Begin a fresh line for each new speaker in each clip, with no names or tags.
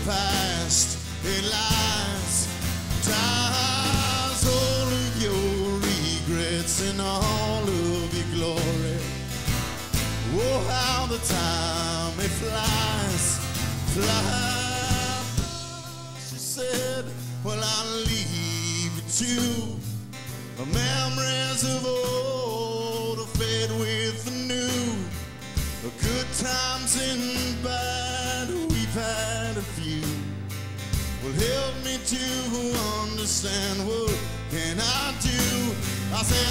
past, it lies, ties all of your regrets and all of your glory. Oh, how the time it flies, flies. She said, well, I'll leave it to the memories of old, fade with the new. The good times and bad, we've had a few. Well, help me to understand, what can I do? I said,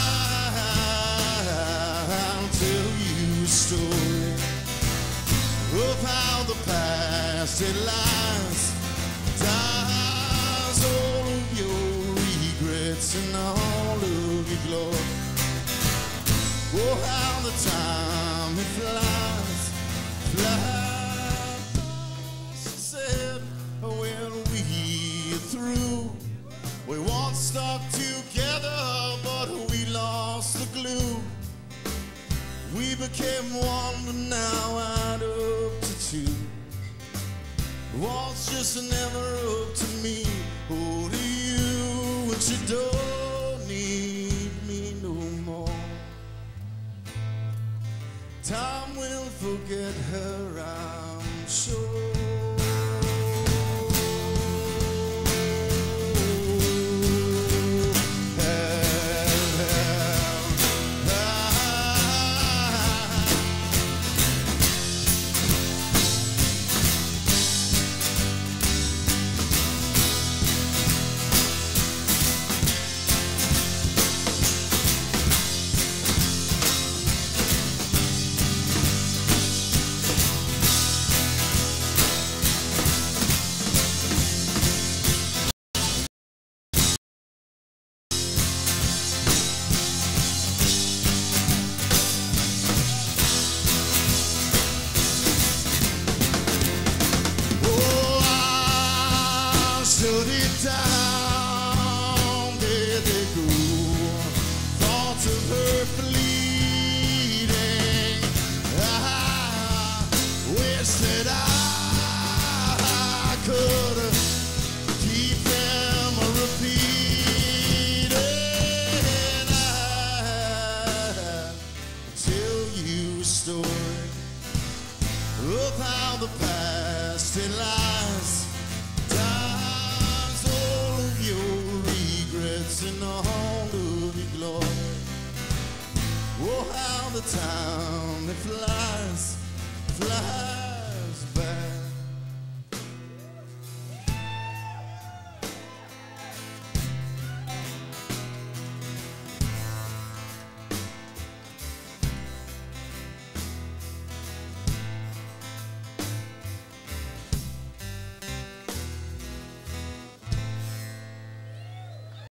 I'll tell you a story of how the past, it lies, ties all of your regrets and all of your glory. Oh, how the time it flies, flies. She said, when we're through, we once stuck together, but we lost the glue. We became one, but now add up to two. Was just never up to me, or to you, and you don't need me no more. Time will forget her, I'm sure. Shut it down, there they go. Thoughts of her fleeting. I wish that I could keep them repeating. I'll tell you a story of how the past, it lies, and all of your glory. Oh, how the time it flies, flies.